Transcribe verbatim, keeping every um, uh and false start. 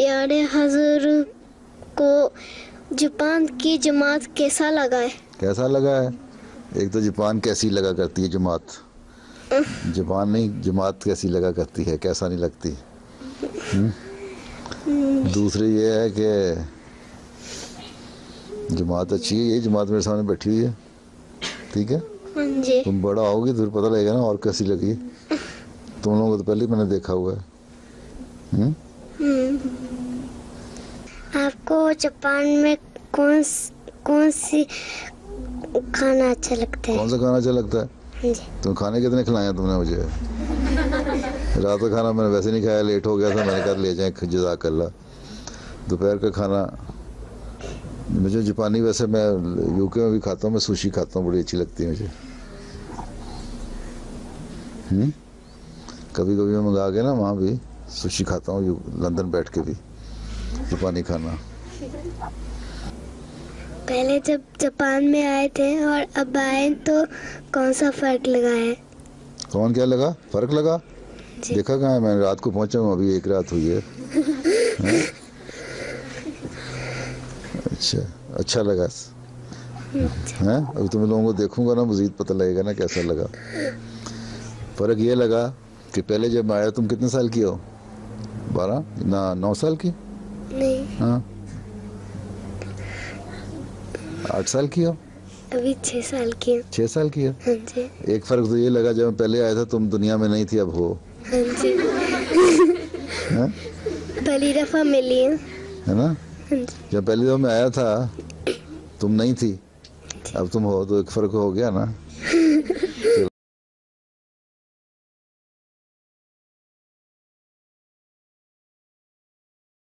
प्यारे हजूर को जापान की जमात कैसा लगा है? कैसा लगा है? एक तो जापान कैसी लगा करती है जमात, जापान नहीं जमात कैसी लगा करती है, कैसा नहीं लगती। हुँ? दूसरी ये है कि जमात अच्छी है, ये जमात मेरे सामने बैठी हुई है, ठीक है। जी। तुम बड़ा आओगे तो फिर पता लगेगा ना और कैसी लगी। तुम लोगों को तो पहले ही मैंने देखा हुआ है। हुँ? आपको जापान में कौन कौन सी खाना अच्छा लगता है? कौन सा खाना अच्छा लगता है? जी। तुम खाने कितने खिलाए हैं तुमने मुझे? रात का खाना मैंने वैसे नहीं खाया, लेट हो गया था, मैंने कहा ले जाएं जज़ाकल्लाह। दोपहर का खाना मुझे जापानी, वैसे मैं यूके में भी खाता हूँ, मैं सुशी खाता हूँ, बड़ी अच्छी लगती है मुझे। हुँ? कभी कभी मैं मंगा के ना वहाँ भी सुशी खाता हूँ, लंदन बैठ के भी जापानी खाना। पहले जब जापान में आए थे और अब आए तो कौन सा फर्क लगा है? कौन क्या लगा? फर्क लगा? देखा कहाँ है, मैं रात को पहुँचा हूँ, अभी एक रात हुई है। है? अच्छा अच्छा लगा है। अब तुम लोगों को देखूंगा ना मजीद पता लगेगा ना कैसा लगा। फर्क ये लगा कि पहले जब आया तुम कितने साल की हो? बारह ना नौ साल की? नहीं। हाँ आठ साल की हो? अभी छह साल की हूँ। छह साल की हो? हाँ जी। एक फर्क तो ये लगा, जब मैं पहले आया था तुम दुनिया में नहीं थी, अब हो। हाँ जी। है? पहली दफा मिली हूँ। है ना? हाँ जी। जब पहली दफा मैं आया था तुम नहीं थी, अब तुम हो, तो एक फर्क हो गया ना।